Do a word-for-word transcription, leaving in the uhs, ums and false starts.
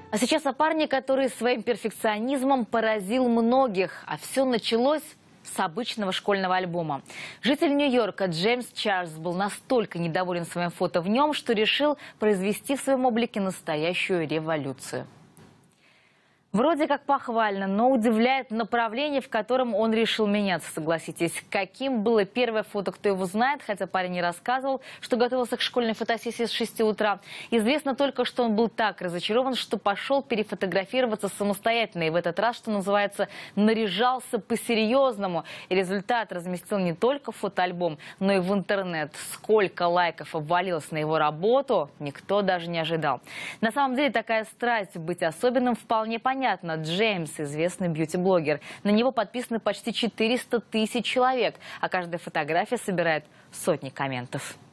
А сейчас о парне, который своим перфекционизмом поразил многих. А все началось с обычного школьного альбома. Житель Нью-Йорка Джеймс Чарльз был настолько недоволен своим фото в нем, что решил произвести в своем облике настоящую революцию. Вроде как похвально, но удивляет направление, в котором он решил меняться, согласитесь. Каким было первое фото, кто его знает, хотя парень не рассказывал, что готовился к школьной фотосессии с шести утра. Известно только, что он был так разочарован, что пошел перефотографироваться самостоятельно. И в этот раз, что называется, наряжался по-серьезному. И результат разместил не только в фотоальбом, но и в интернет. Сколько лайков обвалилось на его работу, никто даже не ожидал. На самом деле такая страсть быть особенным вполне понятна. Понятно, Джеймс – известный бьюти-блогер. На него подписаны почти четыреста тысяч человек, а каждая фотография собирает сотни комментов.